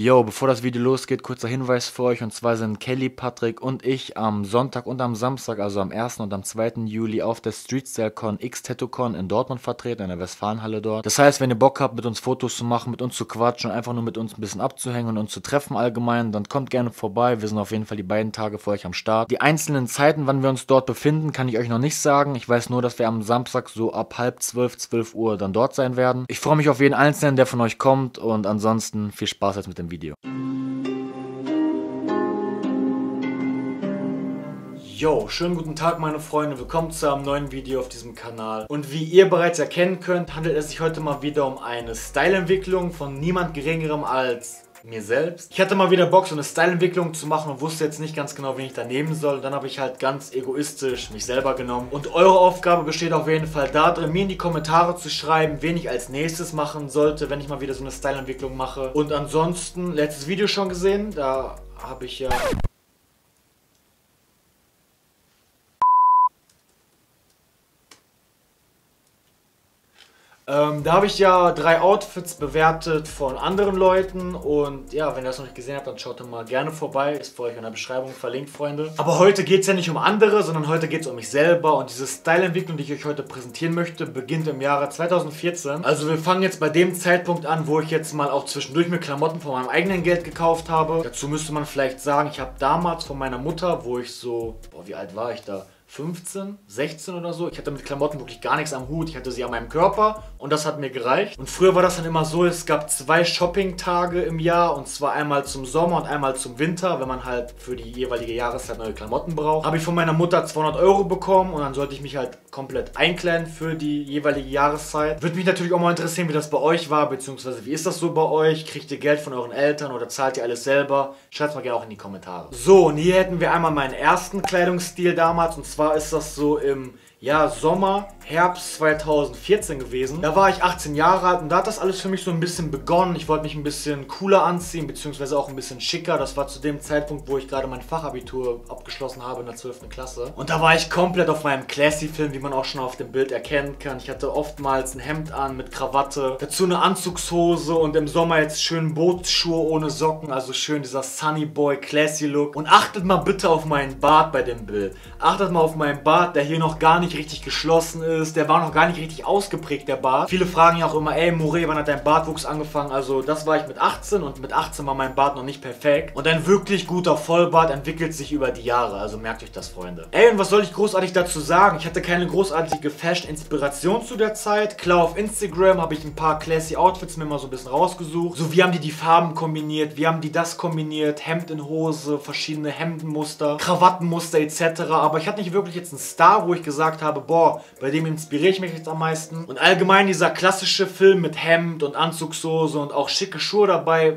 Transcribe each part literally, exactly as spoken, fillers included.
Yo, bevor das Video losgeht, kurzer Hinweis für euch, und zwar sind Kelly, Patrick und ich am Sonntag und am Samstag, also am ersten und am zweiten Juli auf der StreetStyleCon X TattooCon in Dortmund vertreten, in der Westfalenhalle dort. Das heißt, wenn ihr Bock habt, mit uns Fotos zu machen, mit uns zu quatschen und einfach nur mit uns ein bisschen abzuhängen und uns zu treffen allgemein, dann kommt gerne vorbei. Wir sind auf jeden Fall die beiden Tage für euch am Start. Die einzelnen Zeiten, wann wir uns dort befinden, kann ich euch noch nicht sagen. Ich weiß nur, dass wir am Samstag so ab halb zwölf, zwölf Uhr dann dort sein werden. Ich freue mich auf jeden Einzelnen, der von euch kommt, und ansonsten viel Spaß jetzt mit dem Video. Yo, schönen guten Tag meine Freunde, willkommen zu einem neuen Video auf diesem Kanal. Und wie ihr bereits erkennen könnt, handelt es sich heute mal wieder um eine Styleentwicklung von niemand geringerem als mir selbst. Ich hatte mal wieder Bock, so eine Styleentwicklung zu machen und wusste jetzt nicht ganz genau, wen ich da nehmen soll. Und dann habe ich halt ganz egoistisch mich selber genommen. Und eure Aufgabe besteht auf jeden Fall darin, mir in die Kommentare zu schreiben, wen ich als nächstes machen sollte, wenn ich mal wieder so eine Styleentwicklung mache. Und ansonsten, letztes Video schon gesehen, da habe ich ja... Ähm, da habe ich ja drei Outfits bewertet von anderen Leuten, und ja, wenn ihr das noch nicht gesehen habt, dann schaut doch mal gerne vorbei, ist für euch in der Beschreibung verlinkt, Freunde. Aber heute geht es ja nicht um andere, sondern heute geht es um mich selber, und diese Styleentwicklung, die ich euch heute präsentieren möchte, beginnt im Jahre zweitausendvierzehn. Also wir fangen jetzt bei dem Zeitpunkt an, wo ich jetzt mal auch zwischendurch mir Klamotten von meinem eigenen Geld gekauft habe. Dazu müsste man vielleicht sagen, ich habe damals von meiner Mutter, wo ich so, boah, wie alt war ich da? fünfzehn, sechzehn oder so. Ich hatte mit Klamotten wirklich gar nichts am Hut. Ich hatte sie an meinem Körper und das hat mir gereicht. Und früher war das dann immer so, es gab zwei Shopping-Tage im Jahr, und zwar einmal zum Sommer und einmal zum Winter, wenn man halt für die jeweilige Jahreszeit neue Klamotten braucht. Habe ich von meiner Mutter zweihundert Euro bekommen, und dann sollte ich mich halt komplett einkleiden für die jeweilige Jahreszeit. Würde mich natürlich auch mal interessieren, wie das bei euch war, beziehungsweise wie ist das so bei euch? Kriegt ihr Geld von euren Eltern oder zahlt ihr alles selber? Schreibt es mal gerne auch in die Kommentare. So, und hier hätten wir einmal meinen ersten Kleidungsstil damals, und zwar ist das so im ja, Sommer, Herbst zweitausendvierzehn gewesen. Da war ich achtzehn Jahre alt, und da hat das alles für mich so ein bisschen begonnen. Ich wollte mich ein bisschen cooler anziehen, beziehungsweise auch ein bisschen schicker. Das war zu dem Zeitpunkt, wo ich gerade mein Fachabitur abgeschlossen habe in der zwölften Klasse. Und da war ich komplett auf meinem Classy-Film, wie man auch schon auf dem Bild erkennen kann. Ich hatte oftmals ein Hemd an mit Krawatte, dazu eine Anzugshose und im Sommer jetzt schön Bootsschuhe ohne Socken, also schön dieser Sunny Boy Classy Look. Und achtet mal bitte auf meinen Bart bei dem Bild. Achtet mal auf meinen Bart, der hier noch gar nicht richtig geschlossen ist, der war noch gar nicht richtig ausgeprägt, der Bart. Viele fragen ja auch immer, ey Moré, wann hat dein Bartwuchs angefangen? Also das war ich mit achtzehn, und mit achtzehn war mein Bart noch nicht perfekt. Und ein wirklich guter Vollbart entwickelt sich über die Jahre, also merkt euch das, Freunde. Ey, und was soll ich großartig dazu sagen? Ich hatte keine großartige Fashion-Inspiration zu der Zeit. Klar, auf Instagram habe ich ein paar classy Outfits mir mal so ein bisschen rausgesucht. So, wie haben die die Farben kombiniert, wie haben die das kombiniert, Hemd in Hose, verschiedene Hemdenmuster, Krawattenmuster et cetera. Aber ich hatte nicht wirklich jetzt einen Star, wo ich gesagt habe, boah, bei dem inspiriere ich mich jetzt am meisten. Und allgemein dieser klassische Film mit Hemd und Anzugshose und auch schicke Schuhe dabei,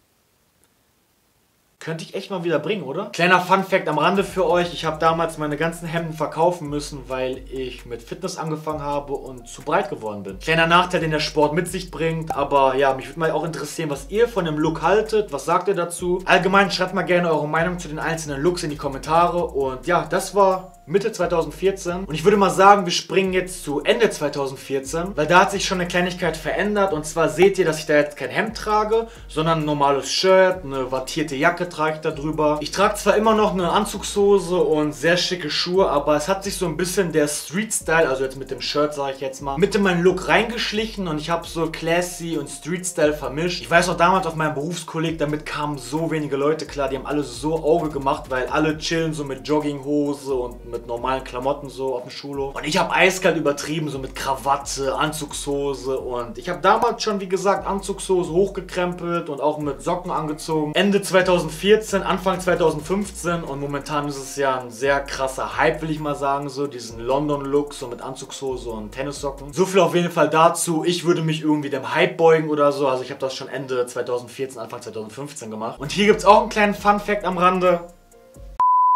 könnte ich echt mal wieder bringen, oder? Kleiner Funfact am Rande für euch: Ich habe damals meine ganzen Hemden verkaufen müssen, weil ich mit Fitness angefangen habe und zu breit geworden bin. Kleiner Nachteil, den der Sport mit sich bringt, aber ja, mich würde mal auch interessieren, was ihr von dem Look haltet. Was sagt ihr dazu? Allgemein schreibt mal gerne eure Meinung zu den einzelnen Looks in die Kommentare. Und ja, das war Mitte zweitausendvierzehn. Und ich würde mal sagen, wir springen jetzt zu Ende zweitausendvierzehn, weil da hat sich schon eine Kleinigkeit verändert. Und zwar seht ihr, dass ich da jetzt kein Hemd trage, sondern ein normales Shirt, eine wattierte Jacke trage ich da drüber. Ich trage zwar immer noch eine Anzugshose und sehr schicke Schuhe, aber es hat sich so ein bisschen der Street-Style, also jetzt mit dem Shirt sage ich jetzt mal, mit in meinen Look reingeschlichen, und ich habe so Classy und Street-Style vermischt. Ich weiß auch damals auf meinem Berufskolleg, damit kamen so wenige Leute klar, die haben alle so Auge gemacht, weil alle chillen so mit Jogginghose und mit normalen Klamotten so auf dem Schulhof. Und ich habe eiskalt übertrieben, so mit Krawatte, Anzugshose, und ich habe damals schon, wie gesagt, Anzugshose hochgekrempelt und auch mit Socken angezogen. Ende zweitausendvierzehn, Anfang zweitausendfünfzehn, und momentan ist es ja ein sehr krasser Hype, will ich mal sagen, so diesen London-Look, so mit Anzugshose und Tennissocken. So viel auf jeden Fall dazu. Ich würde mich irgendwie dem Hype beugen oder so, also ich habe das schon Ende zweitausendvierzehn, Anfang zweitausendfünfzehn gemacht. Und hier gibt es auch einen kleinen Fun-Fact am Rande.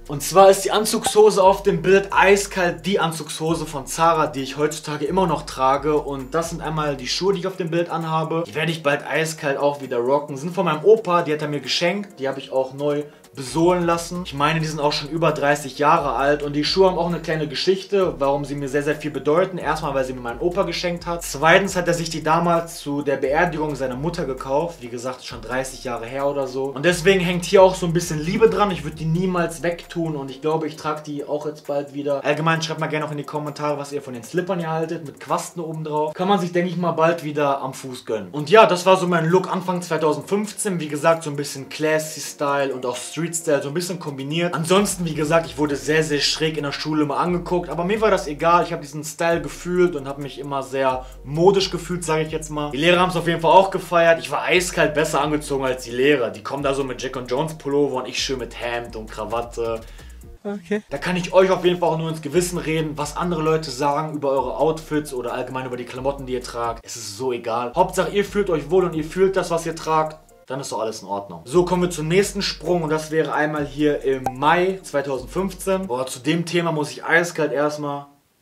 Und zwar ist die Anzugshose auf dem Bild eiskalt die Anzugshose von Zara, die ich heutzutage immer noch trage. Und das sind einmal die Schuhe, die ich auf dem Bild anhabe. Die werde ich bald eiskalt auch wieder rocken. Sind von meinem Opa, die hat er mir geschenkt. Die habe ich auch neu besohlen lassen. Ich meine, die sind auch schon über dreißig Jahre alt und die Schuhe haben auch eine kleine Geschichte, warum sie mir sehr, sehr viel bedeuten. Erstmal, weil sie mir mein Opa geschenkt hat. Zweitens hat er sich die damals zu der Beerdigung seiner Mutter gekauft. Wie gesagt, schon dreißig Jahre her oder so. Und deswegen hängt hier auch so ein bisschen Liebe dran. Ich würde die niemals wegtun und ich glaube, ich trage die auch jetzt bald wieder. Allgemein schreibt mal gerne auch in die Kommentare, was ihr von den Slippern hier haltet, mit Quasten oben drauf. Kann man sich, denke ich mal, bald wieder am Fuß gönnen. Und ja, das war so mein Look Anfang zweitausendfünfzehn. Wie gesagt, so ein bisschen classy Style und auch Street Style, so ein bisschen kombiniert. Ansonsten, wie gesagt, ich wurde sehr, sehr schräg in der Schule immer angeguckt, aber mir war das egal. Ich habe diesen Style gefühlt und habe mich immer sehr modisch gefühlt, sage ich jetzt mal. Die Lehrer haben es auf jeden Fall auch gefeiert. Ich war eiskalt besser angezogen als die Lehrer. Die kommen da so mit Jack und Jones Pullover und ich schön mit Hemd und Krawatte. Okay. Da kann ich euch auf jeden Fall auch nur ins Gewissen reden, was andere Leute sagen über eure Outfits oder allgemein über die Klamotten, die ihr tragt. Es ist so egal. Hauptsache, ihr fühlt euch wohl und ihr fühlt das, was ihr tragt. Dann ist doch alles in Ordnung. So, kommen wir zum nächsten Sprung und das wäre einmal hier im Mai zweitausendfünfzehn. Boah, zu dem Thema muss ich eiskalt erstmal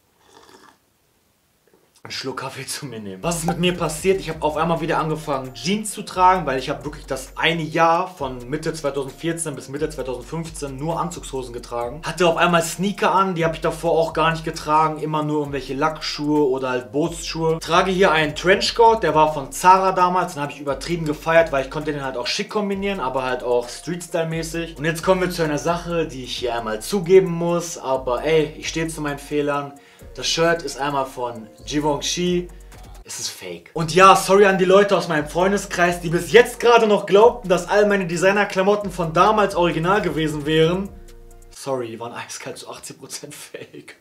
einen Schluck Kaffee zu mir nehmen. Was ist mit mir passiert? Ich habe auf einmal wieder angefangen Jeans zu tragen, weil ich habe wirklich das eine Jahr von Mitte zweitausendvierzehn bis Mitte zweitausendfünfzehn nur Anzugshosen getragen. Hatte auf einmal Sneaker an, die habe ich davor auch gar nicht getragen. Immer nur irgendwelche Lackschuhe oder halt Bootsschuhe. Trage hier einen Trenchcoat, der war von Zara damals. Den habe ich übertrieben gefeiert, weil ich konnte den halt auch schick kombinieren, aber halt auch Street-Style-mäßig. Und jetzt kommen wir zu einer Sache, die ich hier einmal zugeben muss. Aber ey, ich stehe zu meinen Fehlern. Das Shirt ist einmal von Givenchy. Es ist fake. Und ja, sorry an die Leute aus meinem Freundeskreis, die bis jetzt gerade noch glaubten, dass all meine Designerklamotten von damals original gewesen wären. Sorry, die waren eiskalt zu achtzig Prozent fake.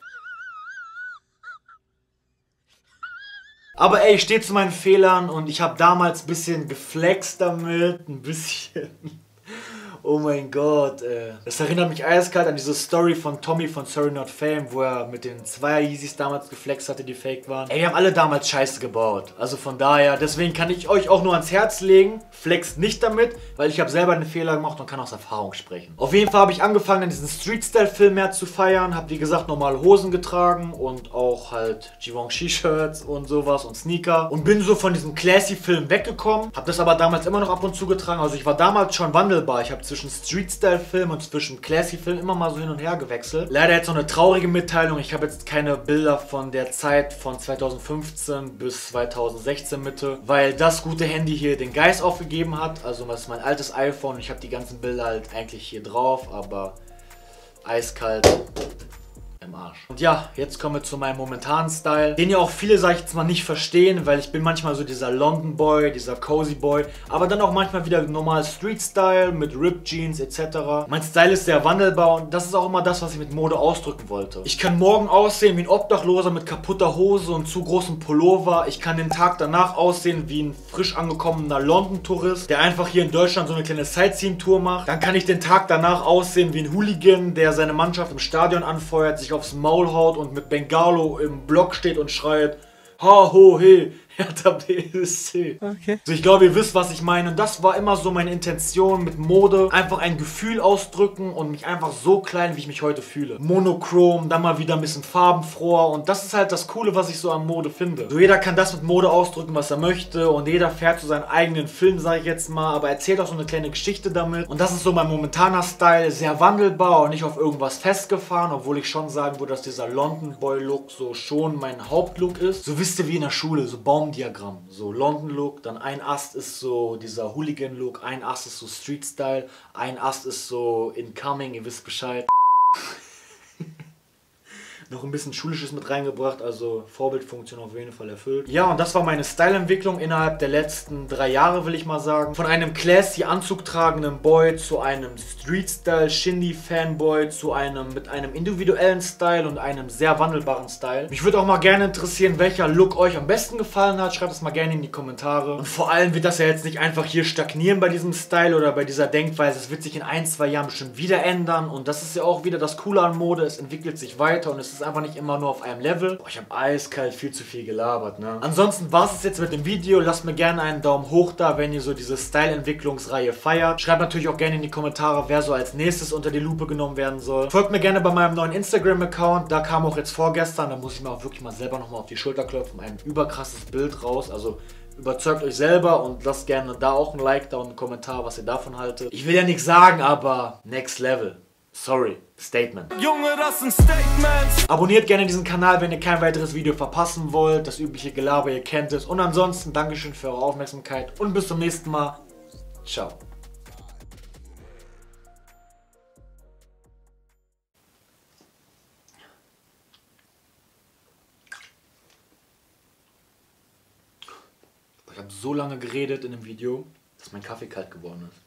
Aber ey, ich stehe zu meinen Fehlern und ich habe damals ein bisschen geflext damit. Ein bisschen... Oh mein Gott, ey. Das erinnert mich eiskalt an diese Story von Tommy von Sorry Not Fame, wo er mit den Zweier Yeezys damals geflext hatte, die fake waren. Ey, wir haben alle damals Scheiße gebaut. Also von daher, deswegen kann ich euch auch nur ans Herz legen, flext nicht damit, weil ich habe selber einen Fehler gemacht und kann aus Erfahrung sprechen. Auf jeden Fall habe ich angefangen, an diesen Street-Style-Film mehr zu feiern, habe wie gesagt normale Hosen getragen und auch halt Givenchy-Shirts und sowas und Sneaker und bin so von diesem Classy-Film weggekommen, habe das aber damals immer noch ab und zu getragen. Also ich war damals schon wandelbar. Ich habe zwischen Street-Style-Film und zwischen Classy-Film immer mal so hin und her gewechselt. Leider jetzt noch eine traurige Mitteilung. Ich habe jetzt keine Bilder von der Zeit von zweitausendfünfzehn bis zweitausendsechzehn Mitte, weil das gute Handy hier den Geist aufgegeben hat. Also das ist mein altes iPhone. Ich habe die ganzen Bilder halt eigentlich hier drauf, aber eiskalt im Arsch. Und ja, jetzt kommen wir zu meinem momentanen Style, den ja auch viele, sag ich jetzt mal, nicht verstehen, weil ich bin manchmal so dieser London Boy, dieser Cozy Boy, aber dann auch manchmal wieder normal Street Style mit Ripped Jeans et cetera. Mein Style ist sehr wandelbar und das ist auch immer das, was ich mit Mode ausdrücken wollte. Ich kann morgen aussehen wie ein Obdachloser mit kaputter Hose und zu großem Pullover. Ich kann den Tag danach aussehen wie ein frisch angekommener London-Tourist, der einfach hier in Deutschland so eine kleine Sightseeing-Tour macht. Dann kann ich den Tag danach aussehen wie ein Hooligan, der seine Mannschaft im Stadion anfeuert, sich aufs Maul haut und mit Bengalo im Block steht und schreit: Ha, ho, he, Hertha B S C. Okay. Also ich glaube, ihr wisst, was ich meine. Und das war immer so meine Intention mit Mode. Einfach ein Gefühl ausdrücken und mich einfach so klein, wie ich mich heute fühle. Monochrom, dann mal wieder ein bisschen farbenfroher. Und das ist halt das Coole, was ich so an Mode finde. So, jeder kann das mit Mode ausdrücken, was er möchte. Und jeder fährt so seinen eigenen Film, sage ich jetzt mal. Aber erzählt auch so eine kleine Geschichte damit. Und das ist so mein momentaner Style. Sehr wandelbar und nicht auf irgendwas festgefahren. Obwohl ich schon sagen würde, dass dieser London Boy Look so schon mein Hauptlook ist. So wisst ihr wie in der Schule, so Baum Diagramm. So London Look, dann ein Ast ist so dieser Hooligan Look, ein Ast ist so Street Style, ein Ast ist so Incoming, ihr wisst Bescheid. Noch ein bisschen Schulisches mit reingebracht, also Vorbildfunktion auf jeden Fall erfüllt. Ja, und das war meine Styleentwicklung innerhalb der letzten drei Jahre, will ich mal sagen. Von einem classy Anzug tragenden Boy zu einem Street-Style Shindy-Fanboy zu einem mit einem individuellen Style und einem sehr wandelbaren Style. Mich würde auch mal gerne interessieren, welcher Look euch am besten gefallen hat. Schreibt es mal gerne in die Kommentare. Und vor allem wird das ja jetzt nicht einfach hier stagnieren bei diesem Style oder bei dieser Denkweise. Es wird sich in ein, zwei Jahren bestimmt wieder ändern und das ist ja auch wieder das Coole an Mode. Es entwickelt sich weiter und es ist einfach nicht immer nur auf einem Level. Boah, ich habe eiskalt viel zu viel gelabert, ne? Ansonsten war es jetzt mit dem Video. Lasst mir gerne einen Daumen hoch da, wenn ihr so diese Style-Entwicklungsreihe feiert. Schreibt natürlich auch gerne in die Kommentare, wer so als nächstes unter die Lupe genommen werden soll. Folgt mir gerne bei meinem neuen Instagram-Account. Da kam auch jetzt vorgestern, da muss ich mir auch wirklich mal selber nochmal auf die Schulter klopfen, ein überkrasses Bild raus. Also überzeugt euch selber und lasst gerne da auch ein Like da und einen Kommentar, was ihr davon haltet. Ich will ja nichts sagen, aber next level. Sorry, Statement. Junge, das sind Statements. Abonniert gerne diesen Kanal, wenn ihr kein weiteres Video verpassen wollt. Das übliche Gelaber, ihr kennt es. Und ansonsten, Dankeschön für eure Aufmerksamkeit und bis zum nächsten Mal. Ciao. Ich habe so lange geredet in dem Video, dass mein Kaffee kalt geworden ist.